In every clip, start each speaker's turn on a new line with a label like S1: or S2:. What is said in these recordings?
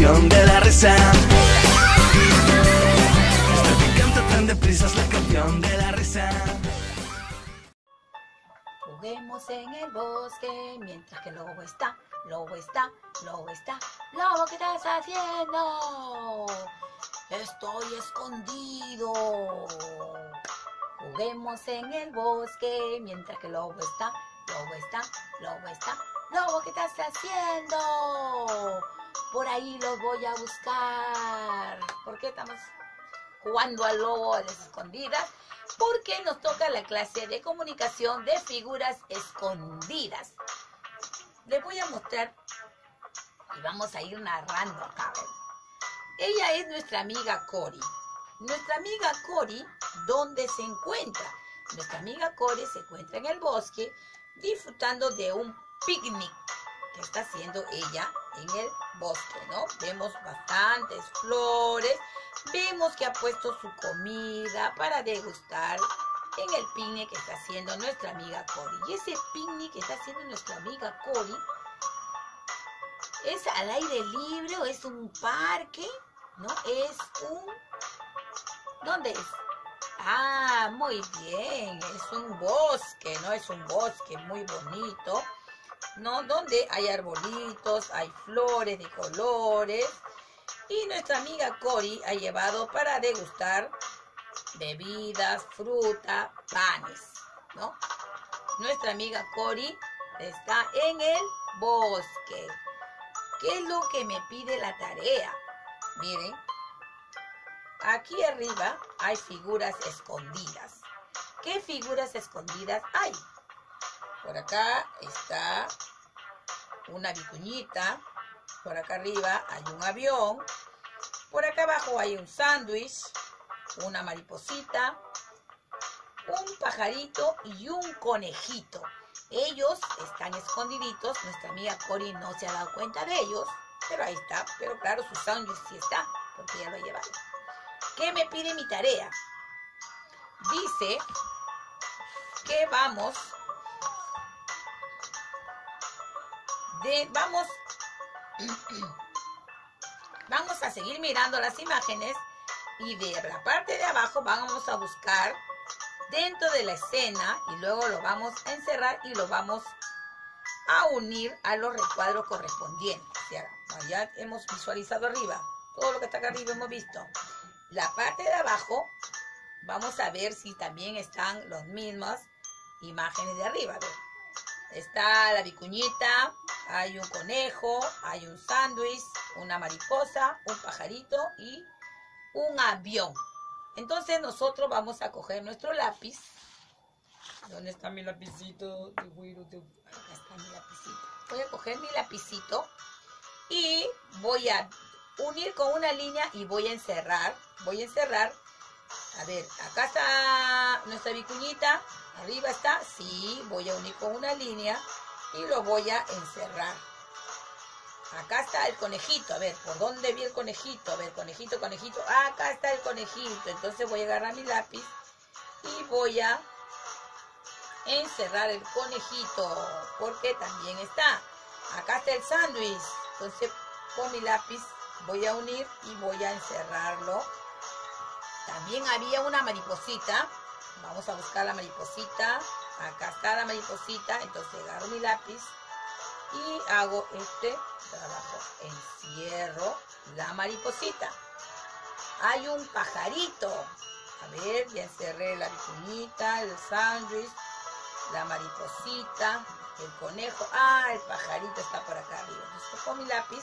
S1: canción de la risa. Esta que canta tan deprisa es la canción de la risa.
S2: Juguemos en el bosque mientras que el lobo está, lobo está, lobo está. Lobo, ¿qué estás haciendo? Estoy escondido. Juguemos en el bosque mientras que el lobo está, lobo está, lobo está. Lobo, ¿qué estás haciendo? Por ahí los voy a buscar. ¿Por qué estamos jugando al lobo a las escondidas? Porque nos toca la clase de comunicación de figuras escondidas. Les voy a mostrar y vamos a ir narrando acá. Ella es nuestra amiga Cori. Nuestra amiga Cori, ¿dónde se encuentra? Nuestra amiga Cori se encuentra en el bosque disfrutando de un picnic que está haciendo ella en el bosque, ¿no? Vemos bastantes flores, vemos que ha puesto su comida para degustar en el picnic que está haciendo nuestra amiga Cori. Y ese picnic que está haciendo nuestra amiga Cori, ¿es al aire libre o es un parque? ¿No? Es un... ¿Dónde es? Ah, muy bien, es un bosque, ¿no? Es un bosque muy bonito, ¿no? Donde hay arbolitos, hay flores de colores. Y nuestra amiga Cori ha llevado para degustar bebidas, fruta, panes, ¿no? Nuestra amiga Cori está en el bosque. ¿Qué es lo que me pide la tarea? Miren, aquí arriba hay figuras escondidas. ¿Qué figuras escondidas hay? Por acá está una vicuñita. Por acá arriba hay un avión. Por acá abajo hay un sándwich, una mariposita, un pajarito y un conejito. Ellos están escondiditos. Nuestra amiga Cori no se ha dado cuenta de ellos, pero ahí está. Pero claro, su sándwich sí está, porque ya lo ha llevado. ¿Qué me pide mi tarea? Dice que vamos a seguir mirando las imágenes y de la parte de abajo vamos a buscar dentro de la escena y luego lo vamos a encerrar y lo vamos a unir a los recuadros correspondientes. Ya hemos visualizado arriba, todo lo que está acá arriba hemos visto. La parte de abajo vamos a ver si también están las mismas imágenes de arriba. Está la vicuñita, hay un conejo, hay un sándwich, una mariposa, un pajarito y un avión. Entonces nosotros vamos a coger nuestro lápiz. ¿Dónde está mi lapicito? Acá está mi lapicito. Voy a coger mi lapicito y voy a unir con una línea y voy a encerrar. A ver, acá está nuestra vicuñita. Arriba está, sí, voy a unir con una línea y lo voy a encerrar. Acá está el conejito, a ver, ¿por dónde vi el conejito? A ver, conejito, acá está el conejito. Entonces voy a agarrar mi lápiz y voy a encerrar el conejito, porque también está. Acá está el sándwich, entonces con mi lápiz voy a unir y voy a encerrarlo. También había una mariposita. Vamos a buscar la mariposita. Acá está la mariposita. Entonces agarro mi lápiz y hago este trabajo. Encierro la mariposita. Hay un pajarito. A ver, ya encerré la vicuñita, el sándwich, la mariposita, el conejo. Ah, el pajarito está por acá arriba. Entonces con mi lápiz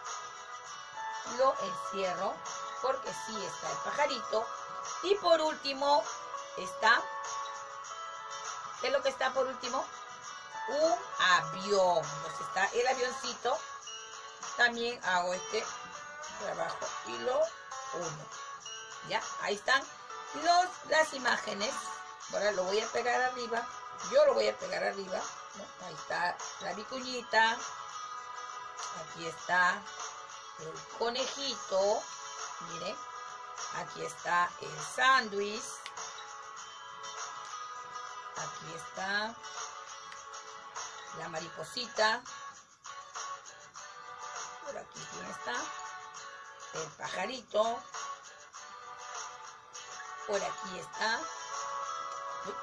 S2: lo encierro porque sí está el pajarito. Y por último está, ¿qué es lo que está por último? Un avión. Entonces está el avioncito. También hago este trabajo y lo uno. Ya, ahí están las imágenes. Ahora lo voy a pegar arriba. Yo lo voy a pegar arriba, ¿no? Ahí está la vicuñita. Aquí está el conejito. Miren. Aquí está el sándwich. Aquí está la mariposita. Por aquí, ¿quién está? el pajarito. Por aquí está. Uy,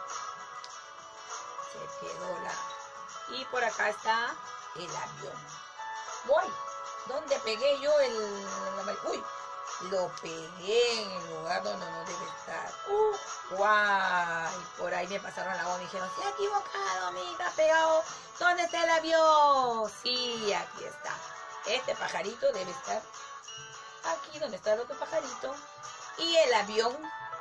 S2: se quedó la... Y por acá está el avión. Voy. ¿Dónde pegué yo el... Uy, lo pegué en el lugar donde no debe estar. Guay. Por ahí me pasaron la voz y me dijeron, se ha equivocado, amiga, pegado. ¿Dónde está el avión? Sí, aquí está. Este pajarito debe estar aquí donde está el otro pajarito. Y el avión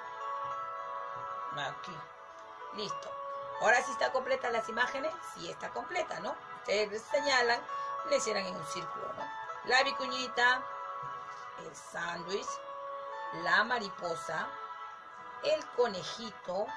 S2: aquí. Listo. Ahora sí está completa las imágenes. Sí está completa, ¿no? Ustedes señalan, le cierran en un círculo, ¿no? La vicuñita, el sándwich, la mariposa, el conejito,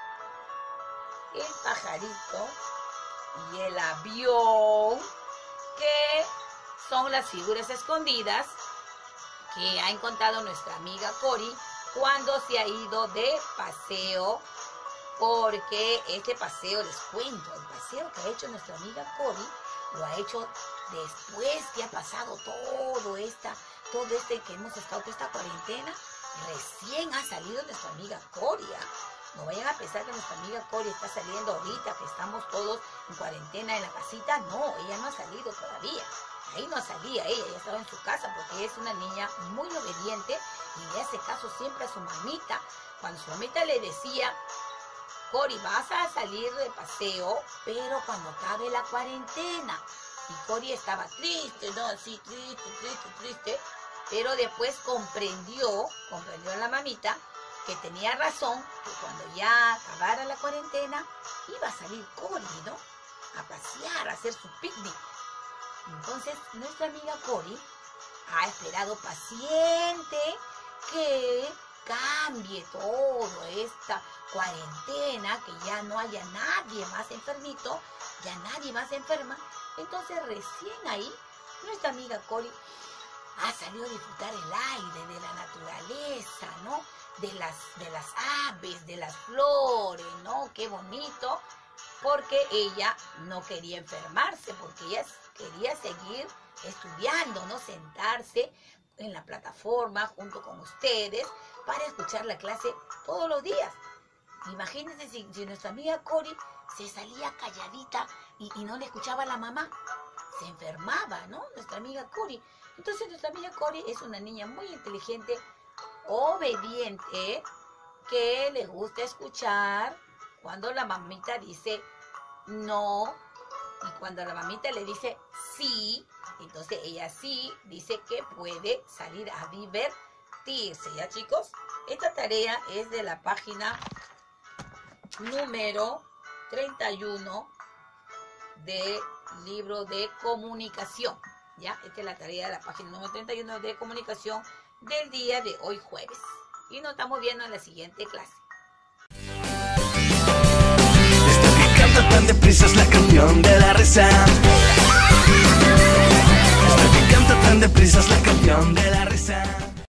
S2: el pajarito y el avión, que son las figuras escondidas que ha encontrado nuestra amiga Cori cuando se ha ido de paseo, porque este paseo, les cuento, el paseo que ha hecho nuestra amiga Cori lo ha hecho después que ha pasado todo este que hemos estado, toda esta cuarentena. Recién ha salido nuestra amiga Cori. No vayan a pensar que nuestra amiga Cori está saliendo ahorita, que estamos todos en cuarentena en la casita. No, ella no ha salido todavía. Ahí no salía ella estaba en su casa, porque ella es una niña muy obediente y le hace caso siempre a su mamita. Cuando su mamita le decía, Cori, vas a salir de paseo, pero cuando acabe la cuarentena. Y Cori estaba triste, ¿no? Sí, triste. Pero después comprendió a la mamita que tenía razón, que cuando ya acabara la cuarentena, iba a salir Cori, ¿no? A pasear, a hacer su picnic. Entonces, nuestra amiga Cori ha esperado paciente que cambie toda esta cuarentena, que ya no haya nadie más enfermito, ya nadie más enferma. Entonces, recién ahí, nuestra amiga Cori ha salido a disfrutar el aire de la naturaleza, ¿no? De las aves, de las flores, ¿no? Qué bonito, porque ella no quería enfermarse, porque ella quería seguir estudiando, ¿no? Sentarse en la plataforma junto con ustedes para escuchar la clase todos los días. Imagínense si nuestra amiga Cori se salía calladita y no le escuchaba a la mamá, se enfermaba, ¿no? Nuestra amiga Cori. Entonces nuestra amiga Cori es una niña muy inteligente, obediente, que le gusta escuchar cuando la mamita dice no, y cuando la mamita le dice sí, entonces ella sí dice que puede salir a divertirse, ¿ya, chicos? Esta tarea es de la página número 31 del libro de comunicación, ¿ya? Esta es la tarea de la página número 31 de comunicación del día de hoy, jueves. Y nos estamos viendo en la siguiente clase.
S1: Esta que canta tan deprisa es la canción de la risa. Esta que canta tan deprisa es la canción de la risa.